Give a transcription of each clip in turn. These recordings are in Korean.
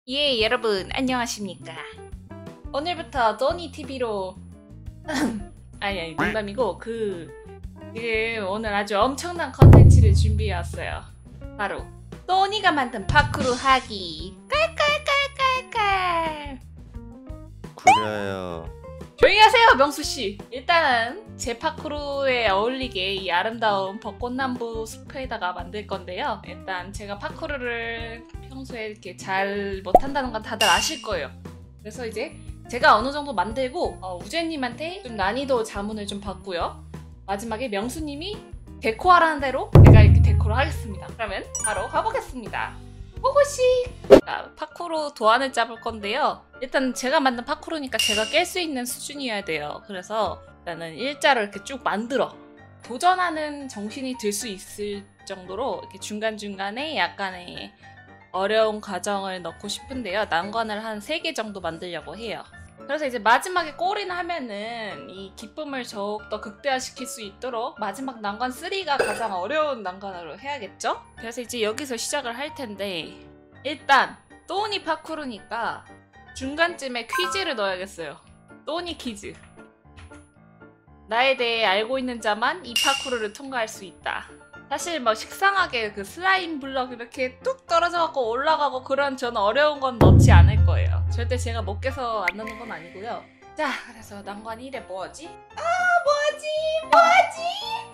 예, 여러분 안녕하십니까. 오늘부터 도니TV로 아니 농담이고 지금 오늘 아주 엄청난 컨텐츠를 준비해왔어요. 바로 도니가 만든 파쿠르 하기. 깔깔깔깔깔. 그래요. 조용히 하세요, 명수씨. 일단은 제 파쿠르에 어울리게 이 아름다운 벚꽃나무 숲에다가 만들 건데요. 일단 제가 파쿠르를 평소에 이렇게 잘 못한다는 건 다들 아실 거예요. 그래서 이제 제가 어느 정도 만들고 우재님한테 좀 난이도 자문을 좀 받고요. 마지막에 명수님이 데코하라는 대로 제가 이렇게 데코를 하겠습니다. 그러면 바로 가보겠습니다. 호호씨! 파쿠르 도안을 짜볼 건데요. 일단 제가 만든 파쿠르니까 제가 깰 수 있는 수준이어야 돼요. 그래서 일단은 일자로 이렇게 쭉 만들어 도전하는 정신이 들 수 있을 정도로 이렇게 중간중간에 약간의 어려운 과정을 넣고 싶은데요. 난관을 한 3개 정도 만들려고 해요. 그래서 이제 마지막에 골인 하면은 이 기쁨을 더욱더 극대화시킬 수 있도록 마지막 난관 3가 가장 어려운 난관으로 해야겠죠? 그래서 이제 여기서 시작을 할 텐데 일단 또니 파쿠르니까 중간쯤에 퀴즈를 넣어야겠어요. 또니 퀴즈. 나에 대해 알고 있는 자만 이 파쿠르를 통과할 수 있다. 사실 뭐 식상하게 그 슬라임 블럭 이렇게 뚝 떨어져갖고 올라가고 그런 저는 어려운 건 넣지 않을 거예요. 절대 제가 못 깨서 안 넣는 건 아니고요. 자, 그래서 난관 1에 뭐지? 뭐지?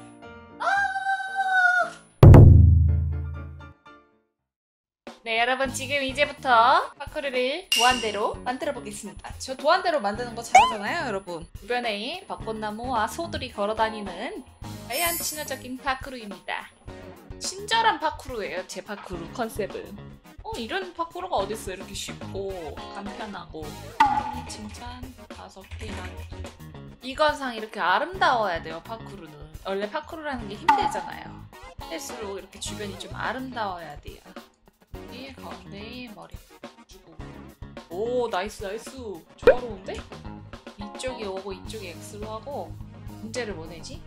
네, 여러분 지금 이제부터 파쿠르를 도안대로 만들어 보겠습니다. 저 도안대로 만드는 거 잘하잖아요, 여러분. 주변에 벚꽃나무와 소들이 걸어다니는 하얀 친화적인 파쿠르입니다. 친절한 파쿠르예요, 제 파쿠르 컨셉은. 이런 파쿠르가 어딨어. 이렇게 쉽고 간편하고 칭찬 5개만. 이건상 이렇게 아름다워야 돼요, 파쿠르는. 원래 파쿠르라는 게 힘들잖아요. 힘들수록 이렇게 주변이 좀 아름다워야 돼요. 이 가운데에 머리 주고. 오, 나이스. 조화로운데? 이쪽이 오고 이쪽이 X로 하고. 문제를 뭐 내지?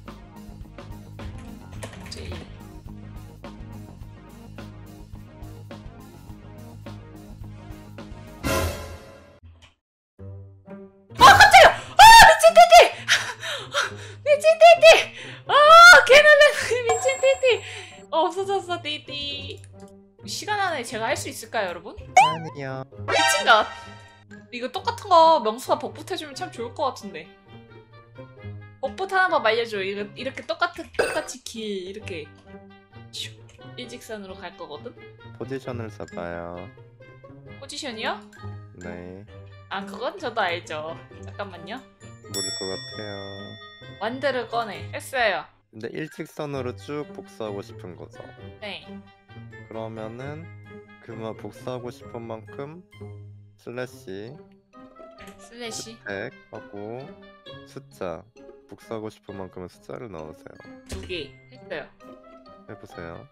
J. 미친 띠띠! 개놀랐네. 미친 띠띠! 없어졌어, 띠띠. 시간 안에 제가 할 수 있을까요, 여러분? 아니요. 미친가? 이거 똑같은 거 명수가 복붙 해주면 참 좋을 것 같은데. 복붙 하나만 알려줘. 이렇게 똑같이 길 이렇게 슉 일직선으로 갈 거거든? 포지션을 잡아요. 포지션이요? 네. 그건 저도 알죠. 잠깐만요. 모를 것 같아요. 완드를 꺼내. 했어요. 근데 일직선으로 쭉 복사하고 싶은 거죠. 네. 그러면은 그만 복사하고 싶은 만큼 슬래시 텍 하고 숫자 복사하고 싶은 만큼은 숫자를 넣으세요. 2개 했어요. 해보세요.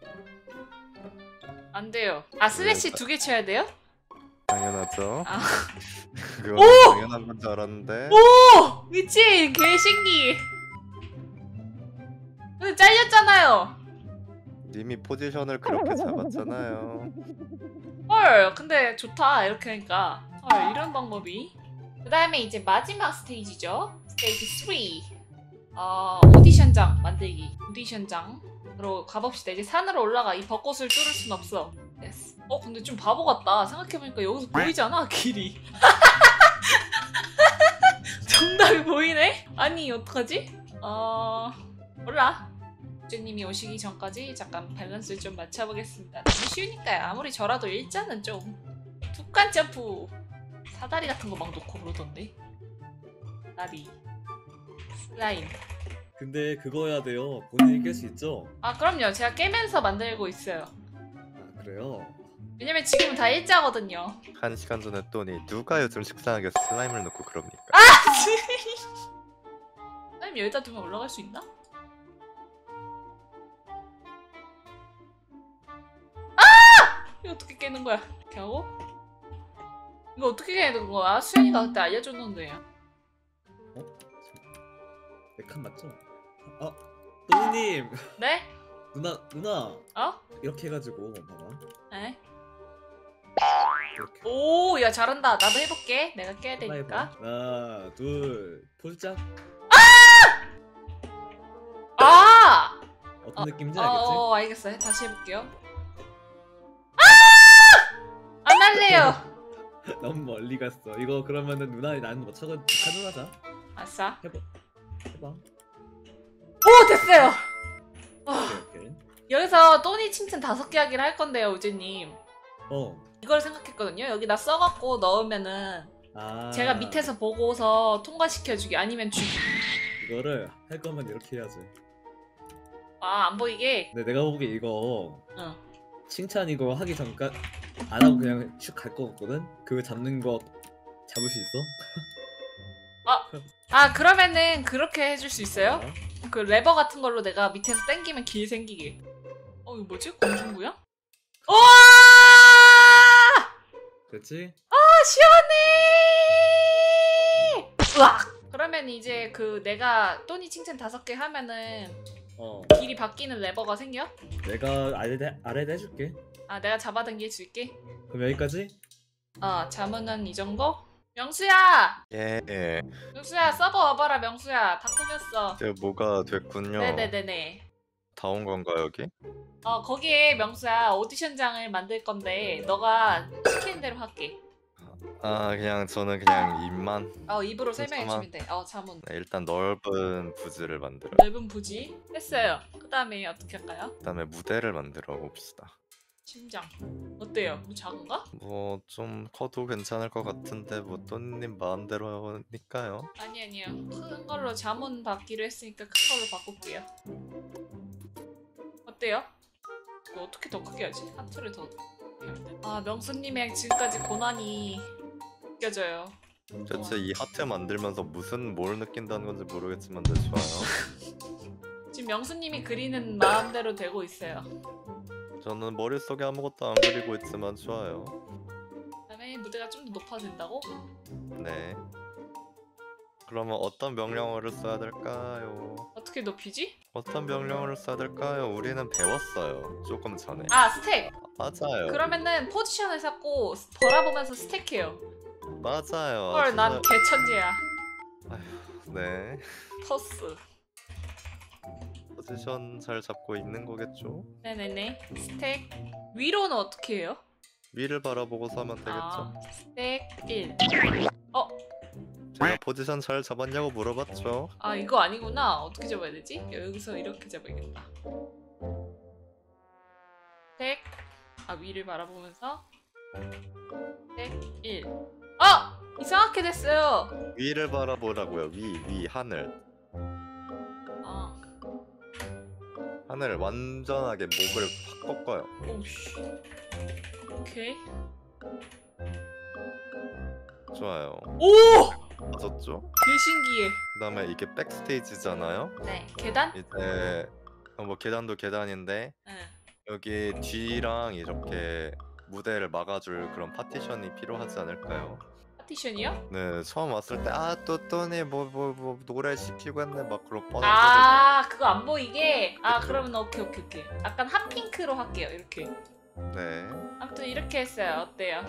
안 돼요. 슬래시 2개 쳐야 돼요? 당연하죠. 그건 당연한 건 줄 알았는데. 오! 미친! 개신기! 근데 잘렸잖아요. 님이 포지션을 그렇게 잡았잖아요. 헐, 근데 좋다. 이렇게 하니까. 헐, 이런 방법이. 그 다음에 이제 마지막 스테이지죠. 스테이지 3. 오디션장 만들기. 오디션장으로 가봅시다. 이제 산으로 올라가. 이 벚꽃을 뚫을 순 없어. 됐어. 근데 좀 바보 같다. 생각해보니까 여기서 보이잖아, 길이. 정답이 보이네? 아니, 어떡하지? 몰라. 주님이 오시기 전까지 잠깐 밸런스를 좀 맞춰보겠습니다. 너무 쉬우니까요. 아무리 저라도 일자는 좀 툭간 점프 사다리 같은 거 막 놓고 그러던데. 다리 슬라임. 근데 그거 해야 돼요. 본인이 깰 수 있죠? 그럼요. 제가 깨면서 만들고 있어요. 그래요? 왜냐면 지금은 다 일자거든요. 1시간 전에 했더니 누가 요즘 식상하게 슬라임을 넣고 그럽니까? 슬라임 여기다 두면 올라갈 수 있나? 이거 어떻게 깨는 거야? 이렇게 하고? 이거 어떻게 깨는 거야? 수현이가 그때 알려줬는데. 내 칸 맞죠? 또니님! 네? 누나! 어? 이렇게 해가지고 봐봐. 네? 이렇게. 오, 야 잘한다. 나도 해볼게. 내가 깨야 하나 해봐. 되니까. 하나, 둘, 포즈짝. 아! 어떤 느낌인지 알겠지? 알겠어요. 다시 해볼게요. 안 할래요. 너무 멀리 갔어. 이거 그러면은 누나 나는 뭐 저거 가능하자. 아싸. 해봐. 오, 됐어요. 오케이. 여기서 또니 칭찬 5개 하기를 할 건데요, 우재님. 어. 이걸 생각했거든요. 여기다 써갖고 넣으면은 아. 제가 밑에서 보고서 통과시켜주기 아니면 주기. 이거를 할 거면 이렇게 해야지. 아, 안 보이게. 근데 내가 보기에 이거 응. 칭찬 이거 하기 전까 안 하고 그냥 슉 갈 거 같거든. 그거 잡는 거 잡을 수 있어? 아, 그러면은 그렇게 해줄 수 있어요? 그 레버 같은 걸로 내가 밑에서 당기면 길 생기게. 이거 뭐지? 공중부양? 우와! 됐지? 시원해! 으악! 그러면 이제 그 내가 또니 칭찬 5개 하면은 어. 길이 바뀌는 레버가 생겨? 내가 아래다 해줄게. 아, 내가 잡아당길 수 있게? 그럼 여기까지? 자문은 이 정도? 명수야! 예. 명수야, 서버 와봐라, 명수야. 다 꾸몄어. 이제 뭐가 됐군요. 네네네네. 다 온 건가 여기? 거기에 명수야, 오디션장을 만들 건데 너가 시키는 대로 할게. 아 그냥 저는 그냥 입만. 입으로 설명해주면 돼. 자문. 네, 일단 넓은 부지를 만들어. 넓은 부지? 했어요. 그 다음에 어떻게 할까요? 그다음에 무대를 만들어 봅시다. 심장. 어때요? 뭐 작은가? 뭐 좀 커도 괜찮을 것 같은데 뭐 또님 마음대로니까요. 아니요. 큰 걸로 자문 받기로 했으니까 큰 걸로 바꿀게요. 어때요? 이거 어떻게 더 크게 하지? 하트를 더 해야 돼. 명수님의 지금까지 고난이 느껴져요. 대체 이 하트 만들면서 뭘 느낀다는 건지 모르겠지만 네 좋아요. 지금 명수님이 그리는 마음대로 되고 있어요. 저는 머릿속에 아무것도 안 그리고 있지만 좋아요. 그다음에 무대가 좀 더 높아진다고? 네. 그러면 어떤 명령어를 써야 될까요? 어떻게 높이지? 어떤 명령어를 써야 될까요? 우리는 배웠어요. 조금 전에. 스택! 맞아요. 그러면은 포지션을 잡고 돌아보면서 스택해요. 맞아요. 헐, 난 개천재야. 네. 터스. 포지션 잘 잡고 있는 거겠죠? 네네네. 스택. 위로는 어떻게 해요? 위를 바라보고서 하면 되겠죠? 스택 1. 제가 포지션 잘 잡았냐고 물어봤죠? 이거 아니구나. 어떻게 잡아야 되지? 여기서 이렇게 잡아야겠다. 스택. 위를 바라보면서 스택 1. 이상하게 됐어요. 위를 바라보라고요. 위 하늘. 하늘을 완전하게 목을 확 꺾어요. 오씨. 오케이. 좋아요. 오! 맞았죠? 개 신기해. 그 다음에 이게 백스테이지잖아요? 네. 계단? 이제 뭐 계단도 계단인데 응. 여기 뒤랑 이렇게 무대를 막아줄 그런 파티션이 필요하지 않을까요? 파티션이요? 네, 처음 왔을 때 또니 뭐 노래 시키고 했네 막 그런 뻔한 그거 안 보이게? 그러면 오케이. 약간 핫핑크로 할게요. 이렇게. 소리. 네. 아무튼 이렇게 했어요. 어때요?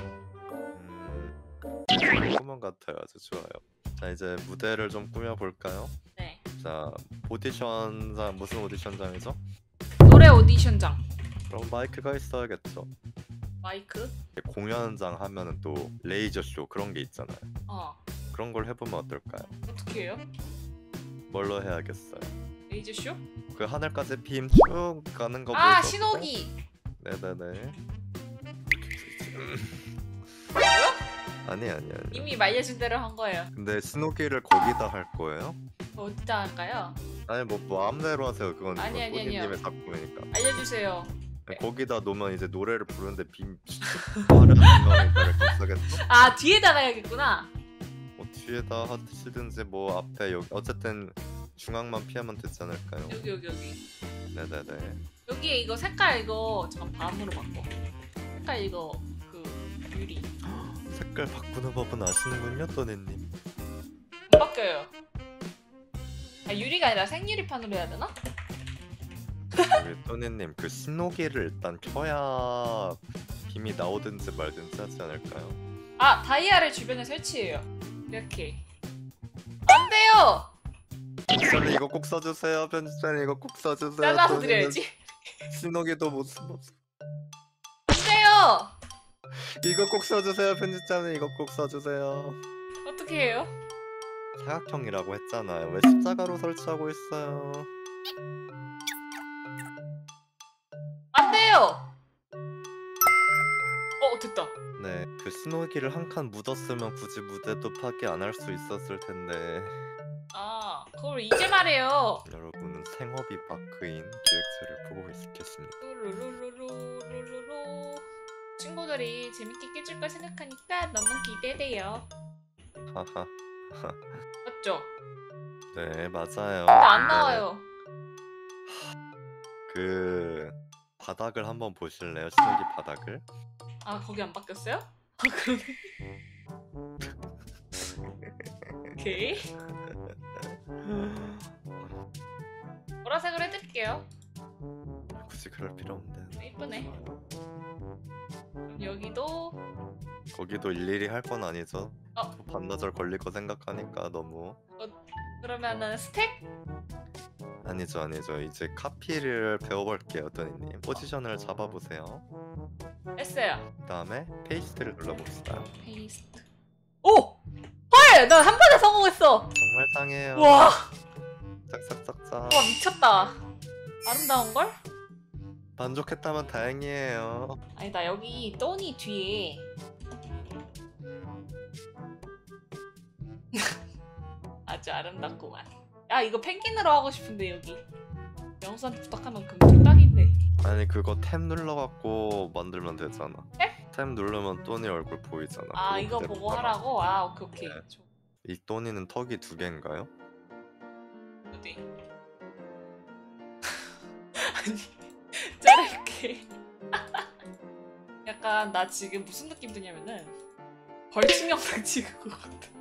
꾸먼 같아요. 아주 좋아요. 자 이제 무대를 좀 꾸며볼까요? 네. 자 오디션장 무슨 오디션장이죠? 노래 오디션장. 그럼 마이크가 있어야겠죠. 마이크? 공연장 하면은 또 레이저 쇼 그런 게 있잖아요. 그런 걸 해보면 어떨까요? 어떻게 해요? 뭘로 해야겠어요? 레이저쇼? 그 하늘까지 빔 쭉 가는 거 보여줘. 신호기! 네네네. 아니. 이미 말려준 대로 한 거예요. 근데 신호기를 거기다 할 거예요? 어디다 할까요? 아니 뭐 마음대로 하세요. 그건 아니요. 본인님의 작품이니까. 알려주세요. 거기다 놓으면 이제 노래를 부르는데 빔 빠른 순간에 감싸겠죠? 뒤에다가 해야겠구나. 뭐 뒤에다 하시든지 뭐 앞에 여기 어쨌든 중앙만 피하면 되지 않을까요? 여기. 네네네. 여기에 이거 색깔 이거 잠깐 밤으로 바꿔. 색깔 이거 유리. 색깔 바꾸는 법은 아시는군요, 또니님. 안 바뀌어요. 유리가 아니라 생유리판으로 해야 되나? 우리 또니님 그 신호기를 일단 켜야 빔이 나오든지 말든지 하지 않을까요? 아, 다이아를 주변에 설치해요. 이렇게. 안 돼요. 편집자님 이거 꼭 써주세요. 편집자님 이거 꼭 써주세요. 잘라서 돈이는 드려야지. 신호기도 못 안 돼요. 이거 꼭 써주세요. 편집자님 이거 꼭 써주세요. 어떻게 해요? 사각형이라고 했잖아요. 왜 십자가로 설치하고 있어요? 안 돼요. 됐다. 네, 그 신호기를 한 칸 묻었으면 굳이 무대도 파괴 안 할 수 있었을 텐데 아, 그걸 이제 말해요. 여러분은 생업이 마크인 기획체를 보고 계십니다. 룰루루루루루루루. 친구들이 재밌게 깨줄 걸 생각하니까 너무 기대돼요. 하하. 맞죠? 네, 맞아요. 근데 안 근데 나와요. 그 바닥을 한번 보실래요? 신호기 바닥을? 아, 거기 안 바뀌었어요? 아, 그러네. 오케이. 보라색으로 해드릴게요. 굳이 그럴 필요 없는데. 이쁘네. 그럼 여기도 거기도 일일이 할 건 아니죠. 어. 반나절 걸릴 거 생각하니까 너무 그러면은 스택? 아니죠. 이제 카피를 배워볼게요, 도니님. 포지션을 잡아보세요. 했어요. 그 다음에 페이스트를 눌러봅시다. 페이스트. 오! 헐! 나 한 번에 성공했어! 정말 짱해요. 와! 짝짝짝짝. 와, 미쳤다. 아름다운걸? 만족했다면 다행이에요. 아니다, 여기 또니 뒤에 아주 아름답구만. 야, 이거 펭귄으로 하고 싶은데 여기 영수한테 부탁하면 금방 딱인데. 아니 그거 탭 눌러갖고 만들면 되잖아. 탭? 탭 누르면 또니 얼굴 보이잖아. 아, 그거 이거 그대로 보고 따라. 하라고? 아, 오케이. 네. 좋아. 이 또니는 턱이 2개인가요? 어디? 아니, 자를게. 약간 나 지금 무슨 느낌 드냐면은 벌침 영상 찍은 것 같아.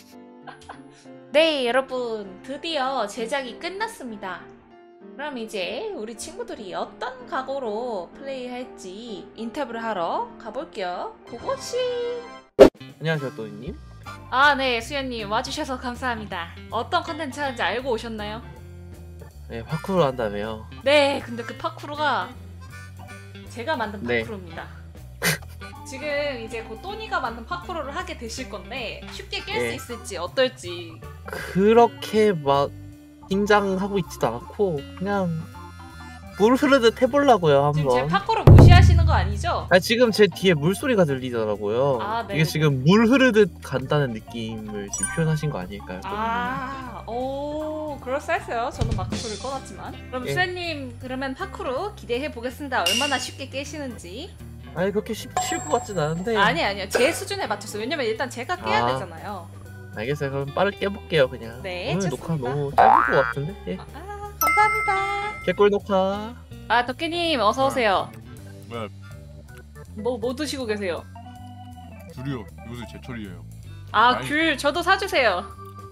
네, 여러분, 드디어 제작이 끝났습니다. 그럼 이제 우리 친구들이 어떤 각오로 플레이할지 인터뷰를 하러 가볼게요. 고고씨. 안녕하세요, 또니님. 아, 네, 수연님 와주셔서 감사합니다. 어떤 컨텐츠 하는지 알고 오셨나요? 네, 파쿠르 한다며요. 네, 근데 그 파쿠르가 제가 만든 네. 파쿠르입니다. 지금 이제 곧 또니가 만든 파쿠르를 하게 되실 건데 쉽게 깰 수 네. 있을지 어떨지. 그렇게 막 긴장하고 있지도 않고 그냥 물 흐르듯 해보려고요, 지금 제 한번. 파쿠르 무시하시는 거 아니죠? 아, 지금 제 뒤에 물소리가 들리더라고요. 아, 네. 이게 지금 물 흐르듯 간다는 느낌을 지금 표현하신 거 아닐까요, 또니님? 아, 오, 그럴싸했어요. 저는 마크를 꺼놨지만. 그럼 예. 수연님, 그러면 파쿠르 기대해 보겠습니다. 얼마나 쉽게 깨시는지. 아니, 그렇게 쉴 것 같진 않은데. 아니요, 제 수준에 맞췄어요. 왜냐면 일단 제가 깨야 아. 되잖아요. 알겠어요. 그럼 빠르게 깨볼게요, 그냥. 네, 오늘 좋습니다. 녹화 너무 짧은 것 같은데? 예. 감사합니다. 개꿀 녹화. 아, 덕기님 어서 오세요. 네, 뭐 드시고 계세요? 귤이요. 요새 제철이에요. 아, 아니. 귤 저도 사주세요.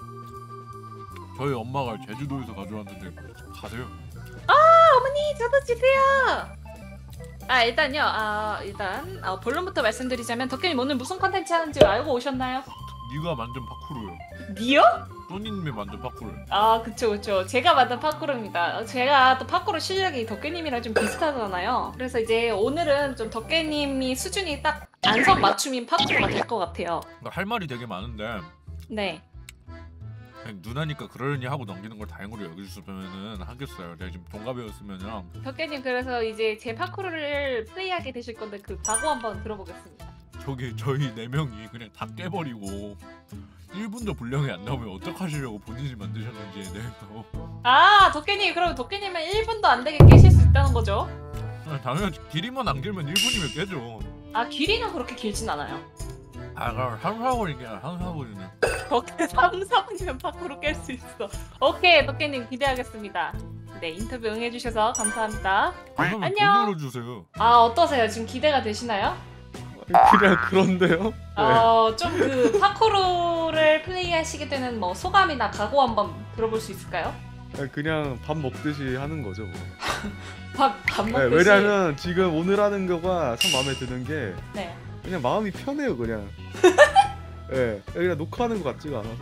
저희 엄마가 제주도에서 가져왔는데 가세요. 어머니 저도 주세요. 아, 일단요. 일단 본론부터 말씀드리자면 덕기님 오늘 무슨 컨텐츠 하는지 알고 오셨나요? 네가 만든 파쿠르요. 니요? 또니님이 만든 파쿠르. 아, 그쵸. 제가 만든 파쿠르입니다. 제가 또 파쿠르 실력이 덕계님이랑 좀 비슷하잖아요. 그래서 이제 오늘은 좀 덕계님이 수준이 딱 안성 맞춤인 파쿠르가 될 것 같아요. 그러니까 할 말이 되게 많은데 네. 그냥 누나니까 그러려니 하고 넘기는 걸 다행으로 여겨주시면은 하겠어요. 내가 지금 동갑이었으면요. 덕계님, 그래서 이제 제 파쿠르를 플레이하게 되실 건데 그 각오 한번 들어보겠습니다. 저기 저희 4명이 그냥 다 깨버리고 1분도 분량이 안 나오면 어떡하시려고 본인이 만드셨는지에 대해서 아, 덕계님, 그럼 덕계님은 1분도 안 되게 깨실 수 있다는 거죠? 당연히 길이만 안 길면 1분이면 깨죠. 아, 길이는 그렇게 길진 않아요. 아, 그럼 3, 4분이냐 3, 4분이냐. 덕계 3, 4분이면 파쿠르 깰 수 있어. 오케이, 덕계님 기대하겠습니다. 네, 인터뷰 응해주셔서 감사합니다. 그러면 안녕. 돈으로 주세요. 아, 어떠세요? 지금 기대가 되시나요? 그냥 그런데요? 좀 그 파쿠르를 플레이하시게 되는 뭐 소감이나 각오 한번 들어볼 수 있을까요? 그냥 밥 먹듯이 하는 거죠. 뭐. 밥 네, 먹듯이. 왜냐면 지금 오늘 하는 거가 참 마음에 드는 게 네. 그냥 마음이 편해요 그냥. 예, 그냥 녹화하는 것 같지가 않아서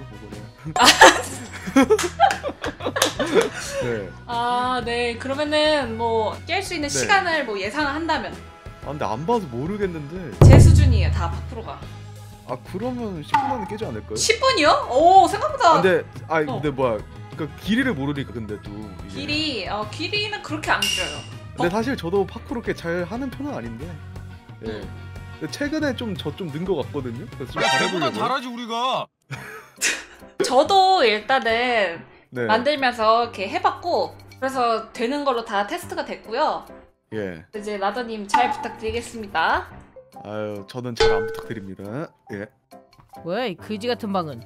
그거는. 네. 아, 네. 그러면은 뭐 깰 수 있는 네. 시간을 뭐 예상을 한다면 아 근데 안 봐서 모르겠는데. 제 수준이에요. 다 파크로가. 아 그러면 10분 안에 깨지 않을까요? 10분이요? 오, 생각보다 근데 뭐야? 그러니까 길이를 모르니까 근데 또 이게. 길이는 그렇게 안 길어요. 근데 사실 저도 파쿠르 꽤 잘 하는 편은 아닌데. 예. 근데 최근에 좀 저 좀 는 것 같거든요. 그래서 좀 걔보다 잘해보려고. 잘하지 우리가. 저도 일단은 네. 만들면서 이렇게 해봤고 그래서 되는 걸로 다 테스트가 됐고요. 예. 이제 라더님 잘 부탁드리겠습니다. 아유 저는 잘 안 부탁드립니다. 예. 뭐야 이 그지 같은 방은?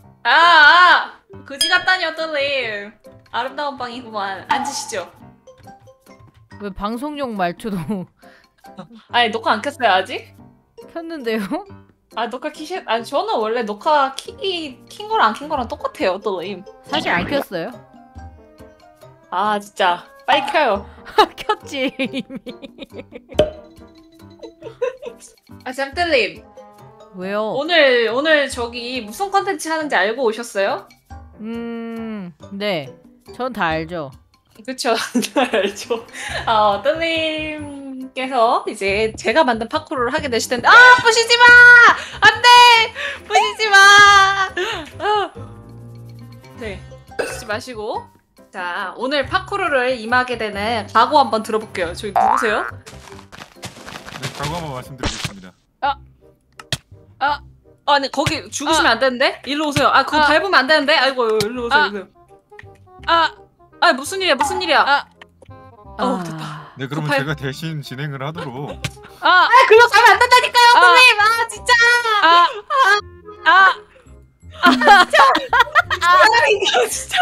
그지 같다니요, 뜰님. 아름다운 방이구만. 앉으시죠. 왜 방송용 말투도 아니, 녹화 안 켰어요, 아직? 켰는데요? 녹화 아니, 저는 원래 녹화 킨 거랑 안 킨 거랑 똑같아요, 뜰님. 사실 안 켰어요. 진짜. 빨리 켜요. 켰지 이미. 짬뜰님. 왜요? 오늘 저기 무슨 컨텐츠 하는지 알고 오셨어요? 네. 전 다 알죠. 그쵸. 알죠. 뜰님께서 이제 제가 만든 파쿠르를 하게 되실 텐데, 부시지 마! 안 돼! 부시지 마! 네. 부시지 마시고. 자, 오늘 파쿠르를 임하게 되는 각오 한번 들어볼게요. 저기 누구세요? 네, 각오 한번 말씀드리겠습니다. 아니, 거기 죽으시면 안 되는데? 일로 오세요. 그거 밟으면 안 되는데? 아이고, 일로 오세요. 일로. 무슨 일이야, 무슨 일이야? 됐다. 네, 그러면 급할- 제가 대신 진행을 하도록. 글로 가면 안 된다니까요, 선생님! 진짜! 진짜!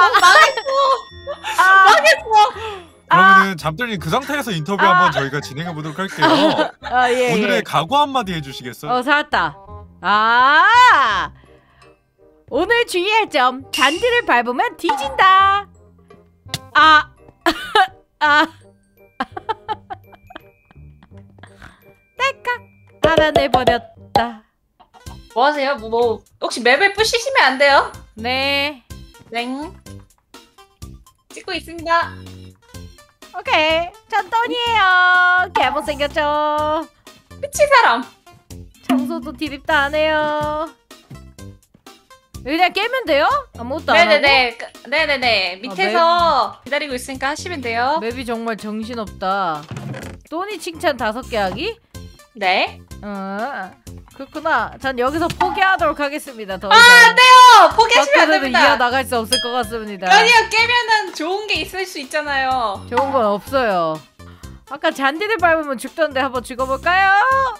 망했어! 그러면은 잠들님 그 상태에서 인터뷰 한번 저희가 진행해 보도록 할게요. 예. 오늘의 각오 한마디 해주시겠어요? 살았다. 오늘 주의할 점. 잔디를 밟으면 뒤진다. 딸깍 알아내버렸다. 뭐 하세요? 혹시 맵을 부시시면 안 돼요? 네. 넹. 찍고 있습니다. 오케이. 전 떤이에요. 개못생겼죠. 미친 사람. 청소도 디립도 안 해요. 그냥 깨면 돼요? 아무것도 안 하고? 네네네. 밑에서 기다리고 있으니까 하시면 돼요. 맵이 정말 정신없다. 또니 칭찬 5개 하기? 네. 그렇구나. 전 여기서 포기하도록 하겠습니다. 더 이상. 안 돼요! 포기하시면 안 밖으로는 됩니다. 이어나갈 수 없을 것 같습니다. 아니요, 깨면은 좋은 게 있을 수 있잖아요. 좋은 건 없어요. 아까 잔디를 밟으면 죽던데 한번 죽어볼까요?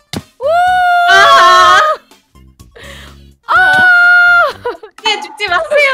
네, 죽지 마세요.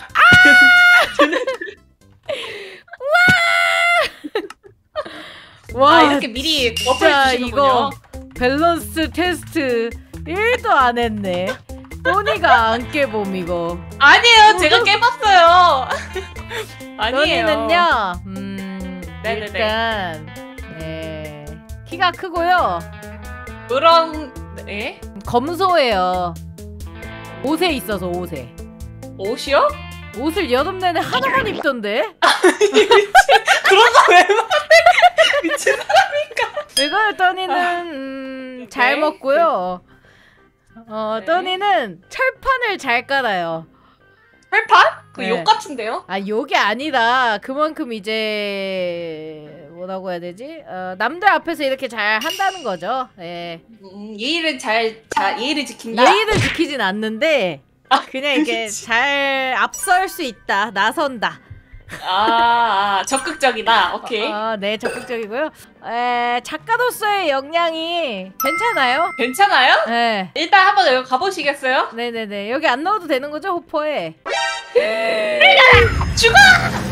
와, 이렇게 미리 버프를 진짜 주시는군요. 이거 밸런스 테스트 1도 안 했네. 또니가 안 깨봄 이거. 아니에요, 제가 깨봤어요. 아니에요. 또니는요. 네네네. 일단 키가 크고요. 그런 예? 검소해요. 옷에 있어서 옷에. 옷이요? 옷을 여름 내내 하나만 입던데? 그런 거 왜 말해? 미친. 이거요, 떠니는 잘 네. 먹고요. 네. 떠니는 철판을 잘 깔아요. 철판? 그 네. 욕 같은데요? 요게 아니라 그만큼 이제 뭐라고 해야 되지? 남들 앞에서 이렇게 잘 한다는 거죠. 예. 예의를 예의를 지킨다. 예의를 지키진 않는데 그냥 이렇게 잘 앞설 수 있다. 나선다. 적극적이다. 오케이. 네, 적극적이고요. 작가로서의 역량이 괜찮아요? 괜찮아요? 네. 일단 한번 여기 가보시겠어요? 네네네. 여기 안 넣어도 되는 거죠, 호퍼에? 죽어!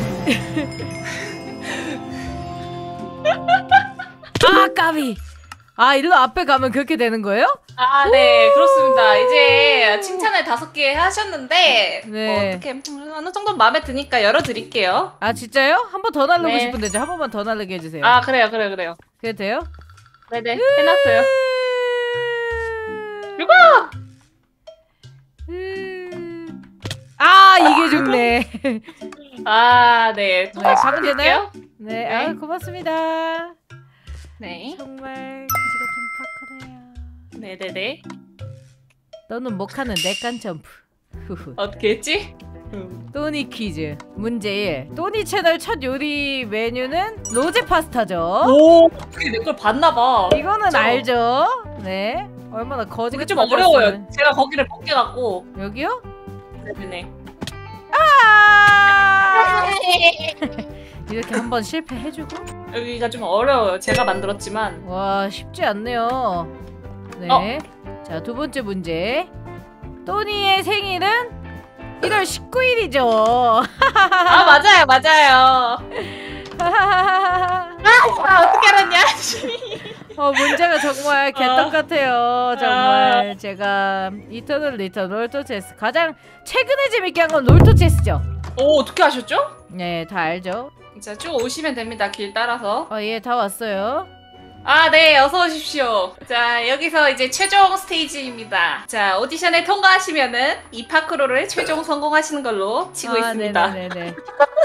까비. 아 일로 앞에 가면 그렇게 되는 거예요? 아, 네, 그렇습니다. 이제 칭찬을 5개 하셨는데 네. 어떻게 어느 정도 마음에 드니까 열어드릴게요. 아 진짜요? 한 번 더 나르고 네. 싶은데 한 번만 더 나르게 해주세요. 아, 그래요. 그래도 돼요? 네네, 해놨어요. 이거! 아 이게 좋네. 아, 네. 네, 가면 드릴게요. 되나요? 네, 네. 아 고맙습니다. 네, 정말 그지 같은 파크네요. 네네네. 너는 못하는 내깐 점프. 후후. 어떻게 했지? 또니 퀴즈 문제 1. 또니 채널 첫 요리 메뉴는 로제 파스타죠. 오, 어떻게 내 걸 봤나봐. 이거는 그쵸? 알죠? 네. 얼마나 거지 이게 같은 좀 어려워요. 제가 거기를 못 깨갖고. 여기요? 네네. 아! 이렇게 한번 실패해주고. 여기가 좀 어려워요. 제가 만들었지만. 와 쉽지 않네요. 네. 자, 두 번째 문제. 또니의 생일은 1월 19일이죠. 아, 맞아요. 아, 어떻게 알았냐? 문제가 정말 개떡 같아요. 정말 제가 이터널 리턴 롤토 체스 가장 최근에 재밌게 한 건 롤토 체스죠. 오, 어떻게 하셨죠? 네, 다 알죠. 자, 쭉 오시면 됩니다. 길 따라서. 예, 다 왔어요. 아, 네, 어서 오십시오. 자, 여기서 이제 최종 스테이지입니다. 자, 오디션에 통과하시면은 이 파크로를 최종 성공하시는 걸로 치고 있습니다. 네네네.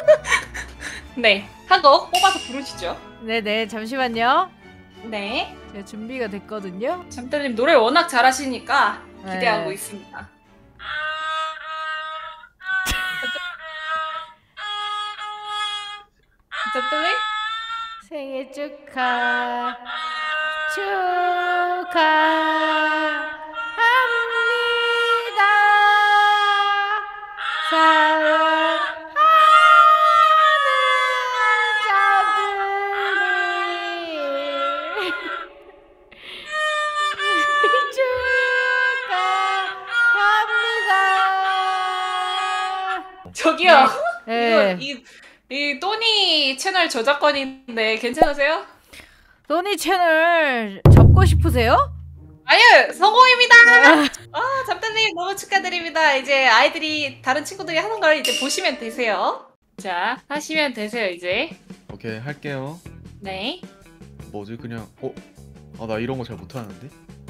네, 한 곡 뽑아서 부르시죠. 네네, 잠시만요. 네, 제가 준비가 됐거든요. 잠들님 노래 워낙 잘하시니까 기대하고 네. 있습니다. 잠들님? 생일 축하합니다. 사랑하는 자들이 축하합니다. 저기요. 네. 이 또니 채널 저작권인데 괜찮으세요? 또니 채널 접고 싶으세요? 아유, 성공입니다. 잠들님 너무 축하드립니다. 이제 아이들이 다른 친구들이 하는 걸 이제 보시면 되세요. 자, 하시면 되세요 이제. 오케이 할게요. 네. 뭐지 그냥 나 이런 거 잘 못하는데.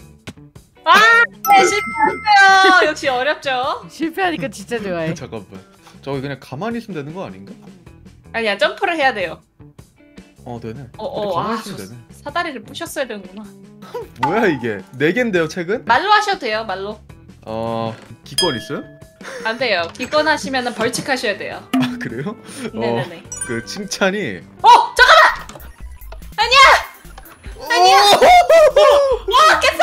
네, 실패했어요. 역시 어렵죠. 실패하니까 진짜 좋아해. 잠깐만. 저기 그냥 가만히 있으면 되는 거 아닌가? 아니야, 점프를 해야 돼요. 되네. 근데 아, 가만히 있으면 되네. 사다리를 부셨어야 되는구나. 뭐야 이게? 4개인데요 책은? 말로 하셔도 돼요, 말로. 기권 있어요? 안 돼요. 기권하시면 벌칙하셔야 돼요. 아 그래요? 네네네. 그 칭찬이. 잠깐만! 아니야! 깼어!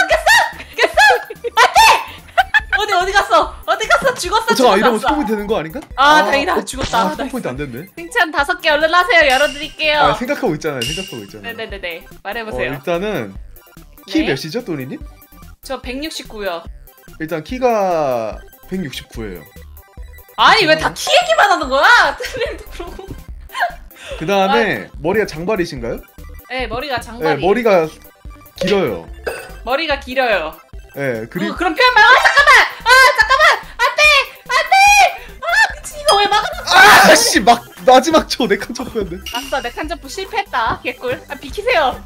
안돼! 어디 갔어? 죽었어, 잠깐 이러면 죽었어. 스포이 되는 거 아닌가? 다행이다. 죽었다. 스포 포인트 안 됐네. 칭찬 5개 얼른 하세요. 열어드릴게요. 생각하고 있잖아요. 네네네네. 말해보세요. 일단은 키 네. 몇이죠, 또니님? 저 169요. 일단 키가 169예요. 아니 왜 다 키 얘기만 하는 거야? 틀림도 그러고. 그 다음에 머리가 장발이신가요? 네, 머리가 장발이. 네, 머리가 길어요. 머리가 길어요. 네, 그리고 그런 표현 말고 잠깐만! 안돼! 미친 이거 왜 막아? 아씨 막 마지막 초 네칸 쳤었는데. 아싸, 내 칸 점프 실패했다. 개꿀. 비키세요.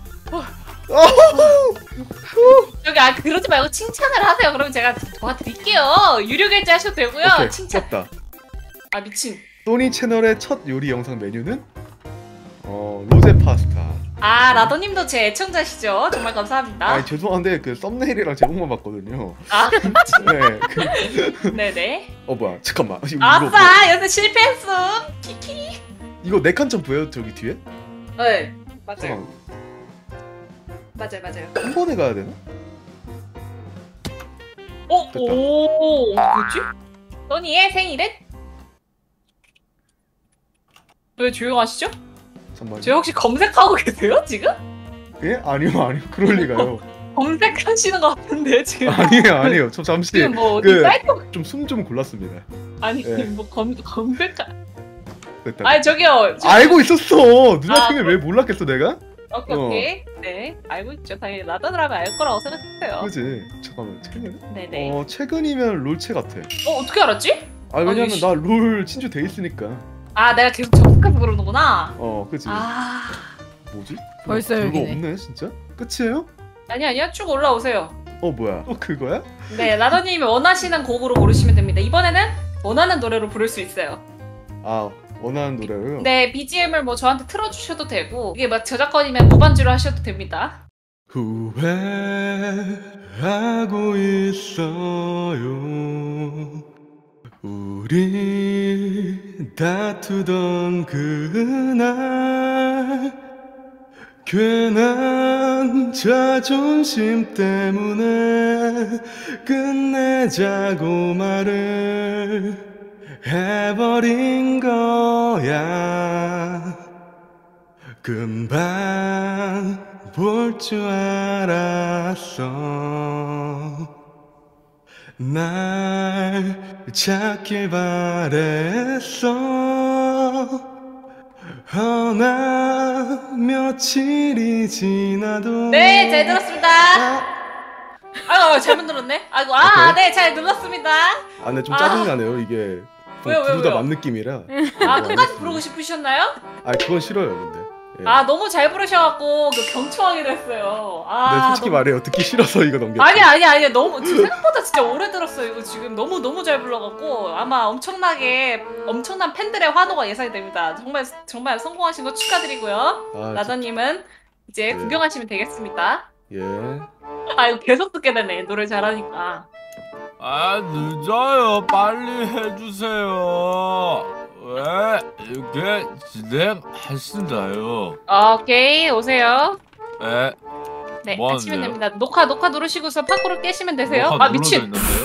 여기 그러지 말고 칭찬을 하세요. 그러면 제가 도와드릴게요. 유료 결제 하셔도 되고요. 오케이, 칭찬. 쳤다. 미친. 또니 채널의 첫 요리 영상 메뉴는 로제 파스타. 라더님도 제 애청자시죠? 정말 감사합니다. 죄송한데 그 썸네일이랑 제목만 봤거든요. 네. 네네. 뭐야? 잠깐만. 아싸! 여기서 실패했어. 키키. 이거 4칸 점프예요? 저기 뒤에? 네. 맞아요. 잠깐만. 맞아요. 한 번에 가야 되나? 됐다. 뭐지? 써니의 생일은? 왜 조용하시죠? 잠깐만. 저 혹시 검색하고 계세요 지금? 예? 아니요. 그럴 리가요. 검색하시는 것 같은데요 지금? 아니에요. 저 잠시 지금 뭐 어디 사이트? 좀 숨 좀 골랐습니다. 아니 네. 뭐 검색? 됐다. 아니 저기요. 알고 있었어. 누나 아, 생일 왜 몰랐겠어 내가? 오케이. 네, 알고 있죠. 당연히 라던을 하면 알 거라고 생각했어요. 그지? 잠깐만 최근? 네네. 최근이면 롤체 같아. 어떻게 알았지? 왜냐면 씨. 나 롤 친주 돼 있으니까. 아, 내가 계속 접속해서 그러는구나. 그지? 아, 뭐지? 벌써 별거 여기네. 없네 진짜? 끝이에요? 아니야. 쭉 올라오세요. 뭐야? 또 그거야? 네, 라더님이 원하시는 곡으로 고르시면 됩니다. 이번에는 원하는 노래로 부를 수 있어요. 원하는 노래요? 네, BGM을 뭐 저한테 틀어주셔도 되고 이게 막 저작권이면 무반주로 하셔도 됩니다. 후회하고 있어요. 우리 다투던 그날 괜한 자존심 때문에 끝내자고 말을 해버린 거야. 금방 볼 줄 알았어. 날 찾길 바랬어. 허나 며칠이 지나도 네, 잘 들었습니다. 잘못 들었네. 아이고, 오케이. 네, 잘 눌렀습니다. 근데 좀 짜증나네요 이게. 왜요? 둘 다 맘 느낌이라. 끝까지 부르고 싶으셨나요? 그건 싫어요 근데. 예. 너무 잘 부르셔갖고 경청하게 됐어요. 네, 솔직히 말해요. 듣기 싫어서 이거 넘겼어요. 아니야. 너무 생각보다 진짜 오래 들었어요. 이거 지금 너무 잘 불러갖고 아마 엄청난 팬들의 환호가 예상이 됩니다. 정말 성공하신 거 축하드리고요. 라더님은 이제 구경하시면 되겠습니다. 예. 이거 계속 듣게 되네. 노래 잘하니까. 늦어요. 빨리 해주세요. 왜 이렇게 진행하신다요? 오케이, 오세요. 네. 네, 뭐 하시면 하는데요? 됩니다. 녹화 누르시고서 파쿠르 깨시면 되세요. 녹화 미친. 눌러져 있는데요?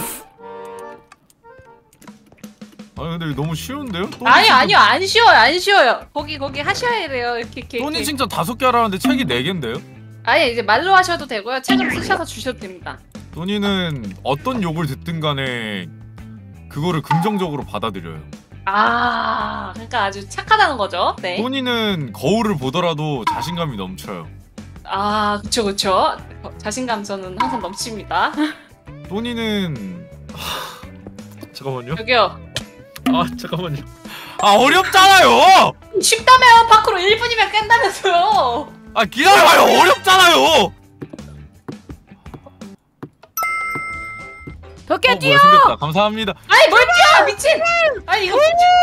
근데 이거 너무 쉬운데요? 아니요, 안 쉬워요. 거기 하셔야 돼요. 이렇게. 토니 칭찬 5개 하라는데 책이 4개인데요? 아니, 이제 말로 하셔도 되고요. 책으로 쓰셔서 주셔도 됩니다. 토니는 어떤 욕을 듣든 간에 그거를 긍정적으로 받아들여요. 그러니까 아주 착하다는 거죠. 네. 토니는 거울을 보더라도 자신감이 넘쳐요. 그쵸. 자신감 저는 항상 넘칩니다. 토니는 잠깐만요. 여기요. 잠깐만요. 어렵잖아요. 쉽다며요. 파쿠르 1분이면 깬다면서요. 기다려봐요. 어렵잖아요. 덕기야 뛰어! 생겼다. 감사합니다. 뭘 뛰어! 미친! 이거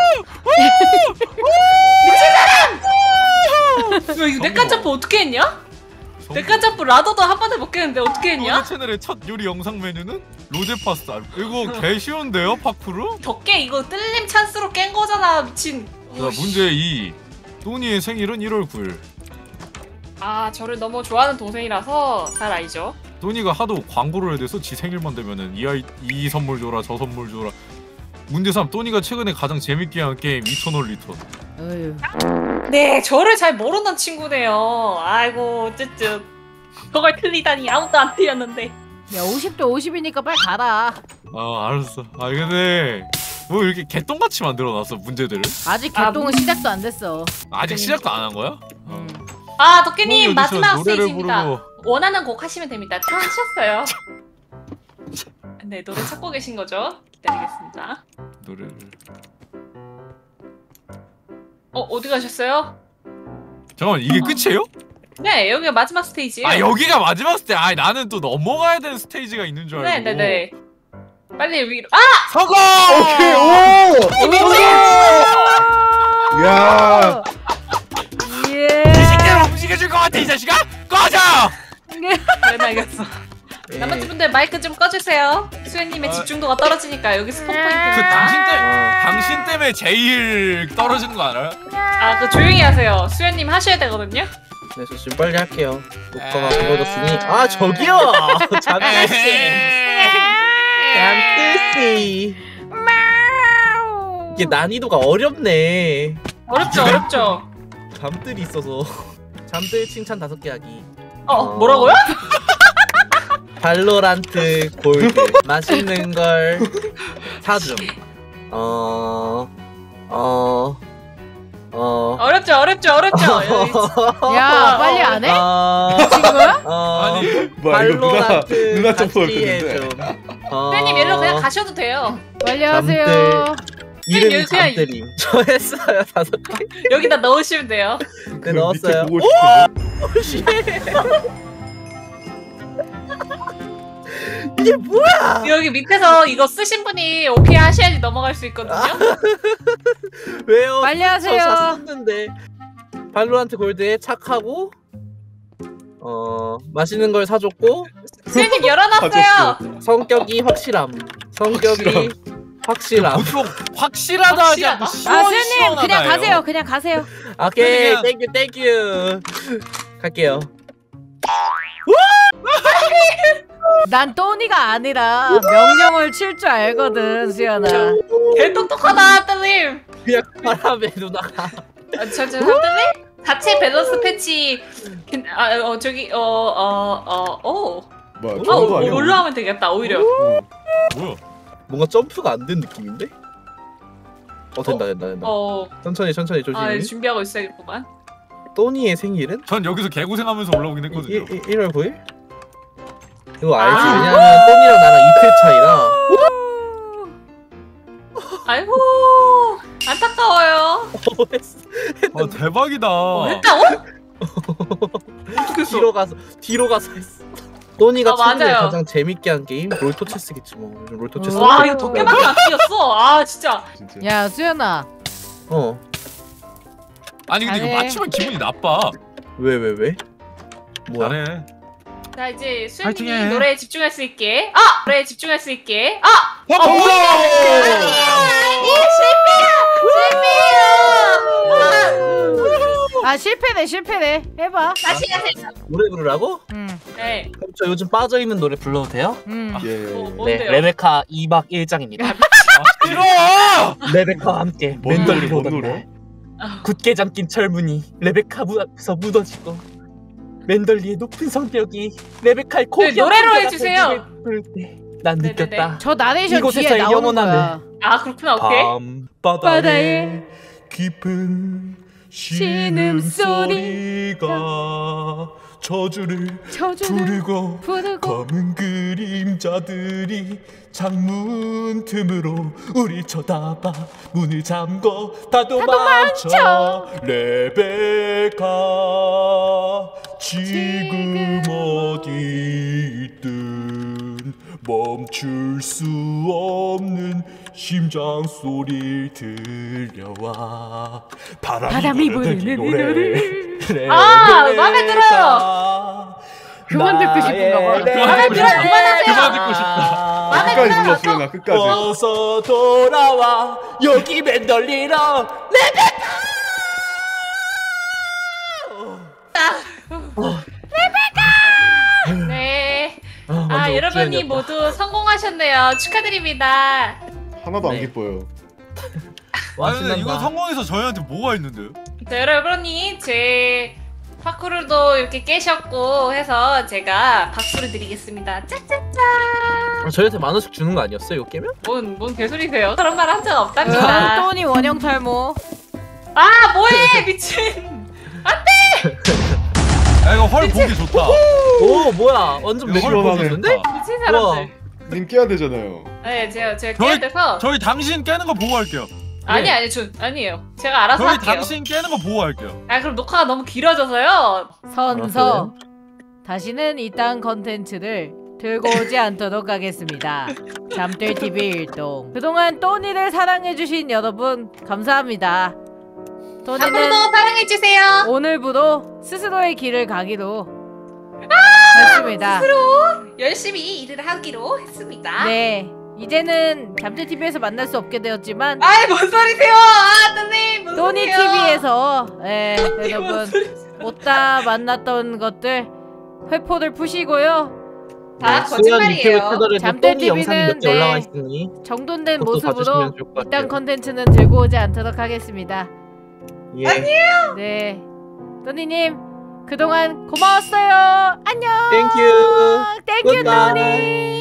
미친 사람! 이거 넥간 점프 어떻게 했냐? 넥간 점프 라더도 한 번에 못 깨는데 어떻게 했냐? 로제 채널의 첫 요리 영상 메뉴는 로제 파스타. 이거 개 쉬운데요, 파쿠르? 덕계 이거 뜰림 찬스로 깬 거잖아, 미친. 자, 문제 2. 토니의 생일은 1월 9일. 저를 너무 좋아하는 동생이라서 잘 알죠. 토니가 하도 광고를 해야 돼서 지 생일만 되면은 이 선물 줘라 저 선물 줘라. 문제 3. 토니가 최근에 가장 재밌게 한 게임 이터널 리턴. 어휴. 네, 저를 잘 모르는 친구네요. 아이고, 쯧쯧. 그걸 틀리다니 아무도 안 틀렸는데. 야 50대 50이니까 빨리 가라. 알았어. 근데 뭐 이렇게 개똥같이 만들어놨어 문제들을. 아직 개똥은 시작도 안 됐어. 아직 시작도 안 한 거야? 덕계님 여기서 마지막 노래를 스테이지입니다. 부르고. 원하는 곡 하시면 됩니다. 찾으셨어요. 네, 노래 찾고 계신 거죠? 기다리겠습니다. 노래를. 어디 가셨어요? 잠깐만 이게 끝이에요? 네, 여기가 마지막 스테이지. 여기가 마지막 스테이지. 나는 또 넘어가야 되는 스테이지가 있는 줄 알고. 네네네. 빨리 위로. 성공! 오케이. 오! 야. 예. 이 새끼를 움직여줄 것 같아 이 자식아! 꺼져! 네, 알겠어. 나머지 분들 마이크 좀 꺼주세요. 수현님의 집중도가 떨어지니까 여기 스폰 포인트입니다. 당신 때문에 제일 떨어지는 거 알아요? 그거 조용히 하세요. 수현님 하셔야 되거든요. 네, 저 지금 빨리 할게요. 녹화가 그거졌으니. 저기요! 잠깐씨. 잠뜻이. 이게 난이도가 어렵네. 어렵죠. 잠들이 있어서. 잠들 칭찬 5개 하기. 뭐라고요? 발로란트 골드. 맛있는 걸 사줌. 어렵죠. 야 빨리 안 해? 친구야? 아니 뭐야 이거 발로란트 누나 점프가 같이 됐는데. 해좀. 선생님 일로 그냥 가셔도 돼요. 빨리 하세요. 이름이 여기 그냥 잠들임. 저 했어요 5개. 여기다 넣으시면 돼요. 네 넣었어요. 보고 싶은데. 이게 뭐야? 여기 밑에서 이거 쓰신 분이 오케이 하셔야지 넘어갈 수 있거든요. 왜요? 빨리 저 하세요. 샀는데 발로란트 골드에 착하고 맛있는 걸 사줬고 선생님 열어놨어요. 성격이 확실함. 성격이 확실함. 보통 확실하다 하지 않고 아 선생님 그냥 가세요. 그냥 가세요. 오케이 그냥- 땡큐 갈게요. 난 또니가 아니라 명령을 칠 줄 알거든 수연아. 개 똑똑하다 하트님. 그냥 바람에 누나가 저 하트님 자체 밸런스 패치. 저기 뭐야 좋은 거 아니야? 올라가면 되겠다 오히려. 뭐야? 뭔가 점프가 안 된 느낌인데? 된다. 천천히 조심히. 준비하고 있어야겠구만. 또니의 생일은? 전 여기서 개고생하면서 올라오긴 했거든요. 1월 9일? 이거 알지? 왜냐면 또니랑 나랑 이틀 차이라. 아이고 안타까워요. 대박이다. 했다고? 뒤로 가서 했어. 또니가 최근에 맞아요. 가장 재밌게 한 게임 롤토 체스겠지 뭐. 요즘 롤토 체스. 와 이거 덕계밖에 안 뛰었어. 아 진짜. 진짜. 야 수연아. 아니 근데 이거 잘해. 맞추면 기분이 나빠. 왜? 뭐야? 잘해. 자 이제 파이팅해. 수현님이 노래에 집중할 수 있게. 노래에 집중할 수 있게. 아 실패네. 해봐. 다시 하세요. 노래 부르라고? 네. 그럼 저 요즘 빠져 있는 노래 불러도 돼요? 예. 뭔데요? 레베카 2박 1장입니다. 싫어. 레베카와 함께 뭔 맨돌리 노래, 뭔 오던 노래? 날 굳게 잠긴 철문이 레베카 앞에서 묻어지고 맨돌리의 높은 성격이 레베카의 고귀한 노래로 풍경 해주세요. 앞에 부를 때 난 네네네. 느꼈다. 저 나레이션 이곳에서 뒤에 나오는 영원함을. 거야. 그렇구나. 오케이. 밤바다에 깊은 신음소리가 저주를 부르고 검은 그림자들이 창문 틈으로 우리 쳐다봐 문을 잠궈 다 도망쳐 레베카 지금 어디 있든 멈출 수 없는 심장 소리를 들려와 바람이 부르는 노래 마음에 들어요. 그만 듣고 싶은가 봐. 마음에 들어요. 그만하세요. 그만 듣고 싶다. 마음에 끝까지 들어요. 불렀어요 나 끝까지. 어서 돌아와 여기 맨돌리러 네. 먼저 여러분이 옥주현이었다. 모두 성공하셨네요. 축하드립니다. 하나도 안 네. 기뻐요. 와 근데 이거 신난다. 성공해서 저희한테 뭐가 있는데요? 자, 여러분이 제 파쿠르도 이렇게 깨셨고 해서 제가 박수를 드리겠습니다. 짜짜짜. 저희한테 10,000원씩 주는 거 아니었어요 이거 깨면? 뭔 개소리세요? 그런 말 한 적 없답니다. 또니 원형 탈모. 뭐해 미친. 야 이거 헐 보기 좋다. 오 뭐야 완전 이거 헐 매력 보기 시원하네. 좋다. 미친 사람들. 님 깨야 되잖아요. 네, 제가 저희- 깨야 돼서. 저희 당신 깨는 거 보고 할게요. 아니에요. 제가 알아서 저희 할게요. 당신 깨는 거 보고 할게요. 그럼 녹화가 너무 길어져서요. 선서. 다시는 이딴 컨텐츠를 들고 오지 않도록 하겠습니다. 잠들TV 일동. 그동안 또니를 사랑해주신 여러분 감사합니다. 또니는 앞으로도 사랑해주세요. 오늘부로 스스로의 길을 가기로 했습니다. 열심히 일을 하기로 했습니다. 네, 이제는 잠들TV에서 만날 수 없게 되었지만 뭔 소리세요? 뜨님 무슨 소리세요? 또니TV에서 뭔 여러분 소리세요? 못다 만났던 것들 회포를 푸시고요. 다 수연 유튜브 거짓말이에요. 채널에도 잠들 또니 영상이 몇 개 TV는 올라와 있으니 정돈된 그것도 모습으로 봐주시면 좋을 것 이딴 같아요. 컨텐츠는 들고 오지 않도록 하겠습니다. 예. 네, 또니님 그동안 고마웠어요. 안녕. 땡큐 땡큐 굿바이. 또니.